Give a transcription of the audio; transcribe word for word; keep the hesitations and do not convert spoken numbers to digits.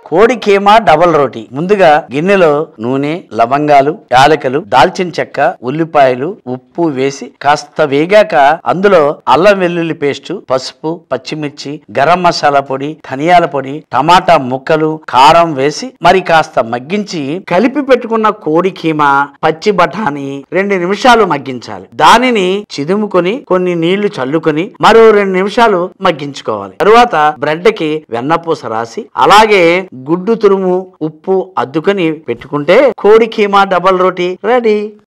కోడి కీమా డబల్ రోటీ. ముందుగా గిన్నెలో నూనె, లవంగాలు, యాలకులు, దాల్చిన చెక్క, ఉల్లిపాయలు, ఉప్పు వేసి కాస్త వేగాక అందులో అల్లం వెల్లుల్లి పేస్టు, పసుపు, పచ్చిమిర్చి, గరం మసాలా పొడి, ధనియాల పొడి, టమాటా ముక్కలు, కారం వేసి మరి కాస్త మగ్గించి కలిపి పెట్టుకున్న కోడి కీమా, పచ్చి బఠానీ రెండు నిమిషాలు మగ్గించాలి. దానిని చిదుముకొని కొన్ని నీళ్లు చల్లుకొని మరో రెండు నిమిషాలు మగ్గించుకోవాలి. తరువాత బ్రెడ్ కి వెన్నపూస రాసి అలాగే గుడ్డు తురుము, ఉప్పు అద్దుకొని పెట్టుకుంటే కోడి కీమా డబల్ రోటీ రెడీ.